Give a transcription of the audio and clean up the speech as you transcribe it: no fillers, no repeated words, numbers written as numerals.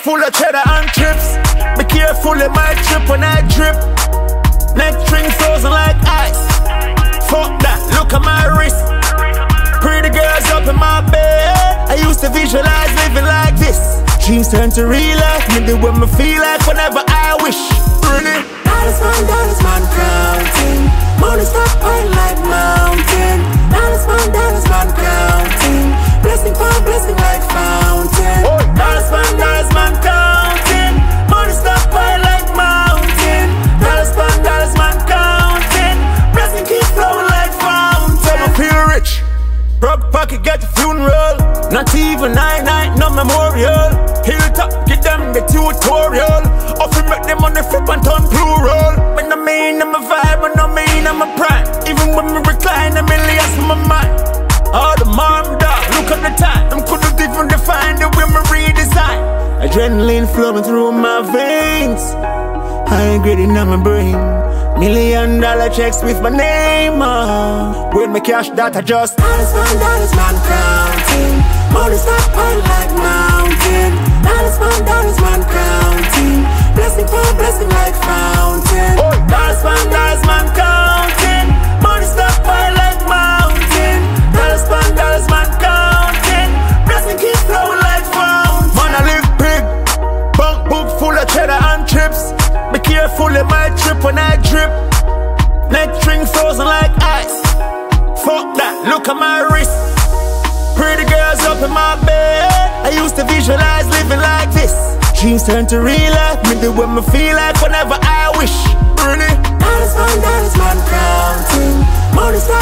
full of cheddar and chips. Be careful in my trip when I drip. Neck string frozen like ice. Fuck that, look at my wrist. Pretty girls up in my bed. I used to visualize living like this. Dreams turn to real life. Me do what me feel like whenever I wish. Really? Dollars man counting. Money stop piling like mountain. Dollars man counting. Blessing for blessing like fountain. Dollars man counting. Money stop piling like mountain. Dollars man counting. Blessing keep flowing like fountain. I feel rich. Broke pocket get the funeral. Not even night, no memorial. Hilltop, give them the tutorial. Often make them on the flip and turn plural. When I mean I'm a vibe, when I mean I'm a prime. Even when me recline, I'm millions for my mind. All the mom dog, look at the time. I'm couldn't even define the way me redesign. Adrenaline flowing through my veins. High grading on my brain. $1 million checks with my name on. With my cash that I just Dollars man counting. Money stop piling like mountain. Dollars man counting. Blessing for blessing like fountain. Dollars man counting. Money stop piling like mountain. Dollars man counting. Blessing keep flowing like fountain. Man, I live big. Bunk book full of cheddar and chips. Be careful in my trip when I drip. Neck string frozen like ice. Fuck that, look at my wrist. Pretty girls up in my bed. I used to visualize living like this. Dreams turn to real life. Me do what me feel like whenever I wish. Really? Dollars man counting. Money stop